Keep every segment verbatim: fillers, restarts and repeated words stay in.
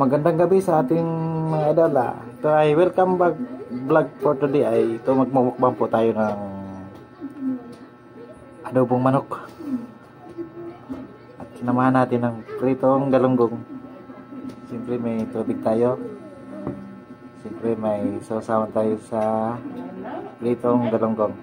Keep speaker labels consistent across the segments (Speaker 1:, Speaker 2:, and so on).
Speaker 1: magandang gabi sa ating mga idol. Ah. Ito ay welcome back vlog for today. Ay ito magmumukbang po tayo ng adobong manok. At sinamahan natin ng pritong galunggong. Siyempre may tubig tayo. Siyempre may sausawan tayo sa pritong galunggong.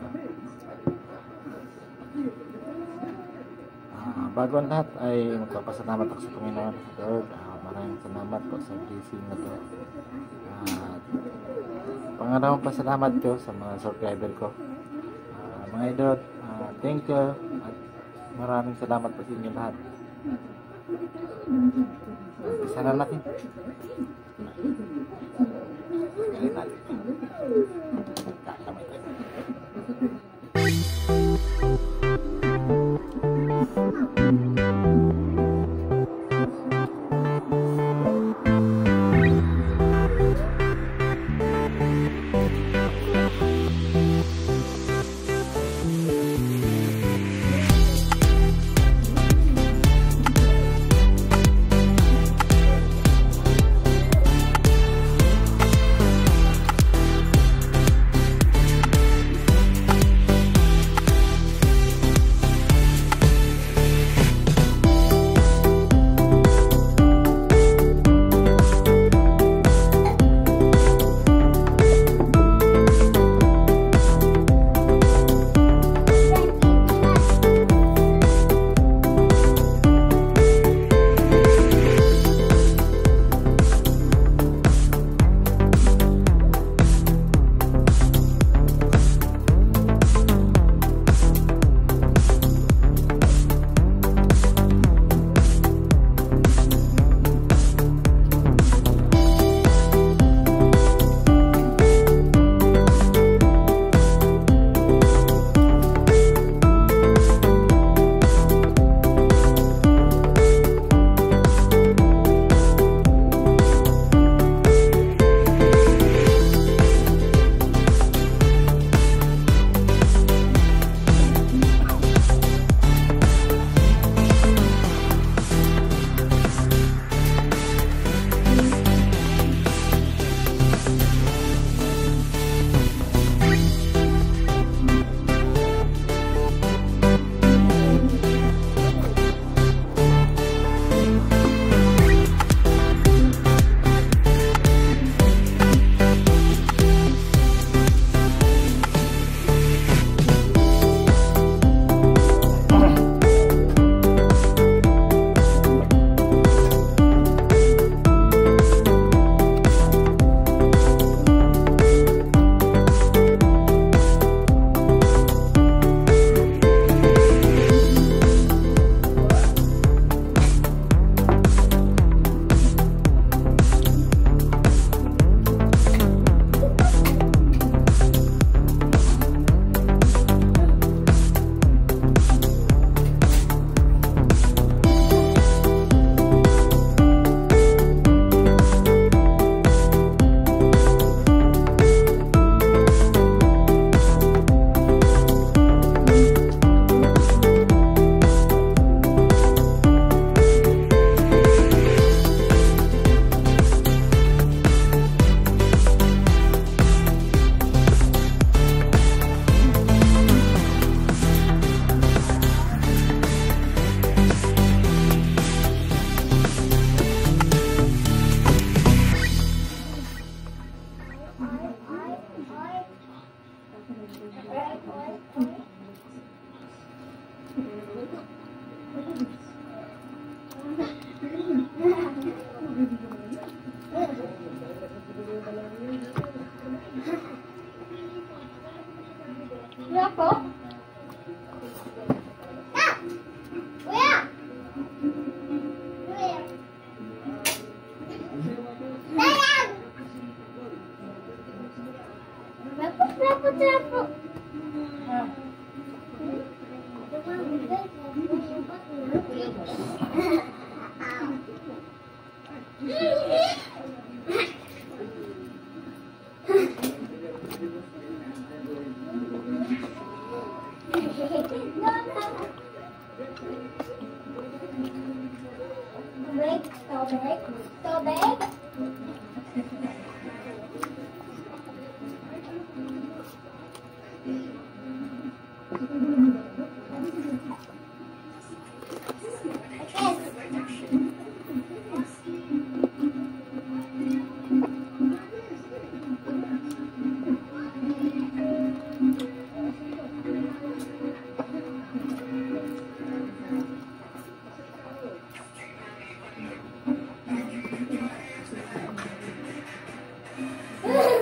Speaker 1: Ah, bago ang lahat ay magpapasalamat ako sa Panginoon. Lord, ah, maraming salamat po sa blessing na to. At pangalawang pasalamat ko sa mga subscriber ko. Uh, mga idol, uh, thank you. At maraming salamat po sa inyo lahat. Umpisa na natin. Galing natin. Kakamay tayo.
Speaker 2: Break, stop, break, stop, break.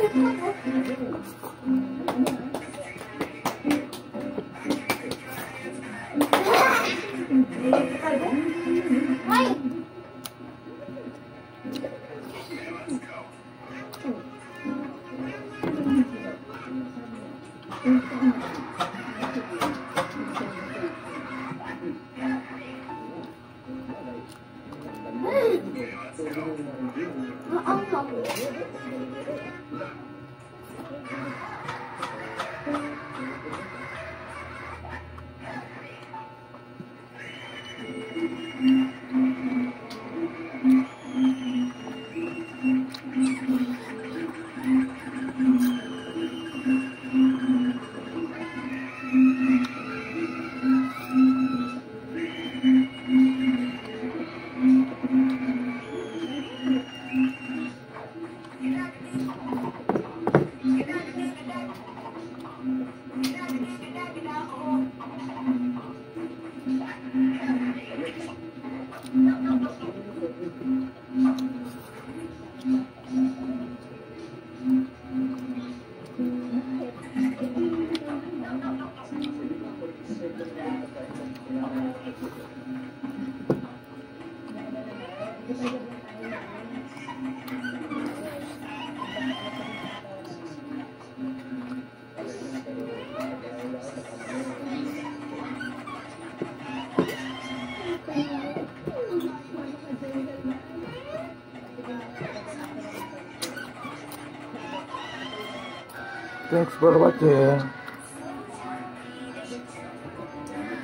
Speaker 2: Thanks for watching.